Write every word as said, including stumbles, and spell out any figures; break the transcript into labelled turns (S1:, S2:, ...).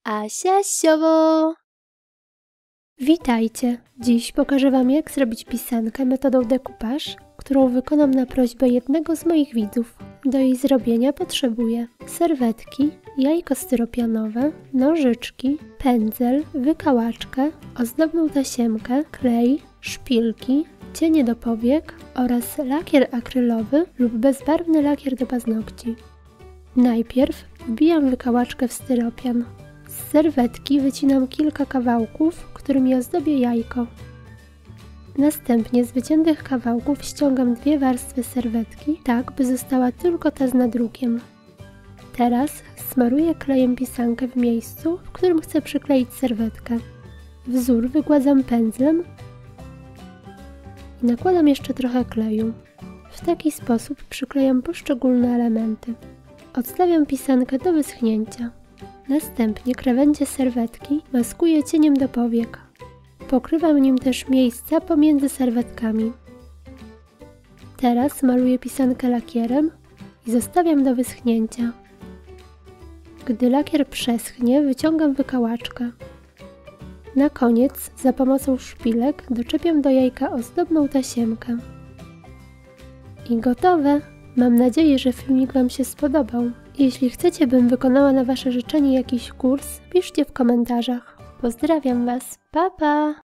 S1: Asia Siowo! Witajcie! Dziś pokażę Wam, jak zrobić pisankę metodą decoupage, którą wykonam na prośbę jednego z moich widzów. Do jej zrobienia potrzebuję serwetki, jajko styropianowe, nożyczki, pędzel, wykałaczkę, ozdobną tasiemkę, klej, szpilki, cienie do powiek oraz lakier akrylowy lub bezbarwny lakier do paznokci. Najpierw wbijam wykałaczkę w styropian. Z serwetki wycinam kilka kawałków, którymi ozdobię jajko. Następnie z wyciętych kawałków ściągam dwie warstwy serwetki, tak by została tylko ta z nadrukiem. Teraz smaruję klejem pisankę w miejscu, w którym chcę przykleić serwetkę. Wzór wygładzam pędzlem i nakładam jeszcze trochę kleju. W taki sposób przyklejam poszczególne elementy. Odstawiam pisankę do wyschnięcia. Następnie krawędzie serwetki maskuję cieniem do powiek. Pokrywam nim też miejsca pomiędzy serwetkami. Teraz maluję pisankę lakierem i zostawiam do wyschnięcia. Gdy lakier przeschnie, wyciągam wykałaczkę. Na koniec za pomocą szpilek doczepiam do jajka ozdobną tasiemkę. I gotowe! Mam nadzieję, że filmik Wam się spodobał. Jeśli chcecie, bym wykonała na Wasze życzenie jakiś kurs, piszcie w komentarzach. Pozdrawiam Was, pa pa!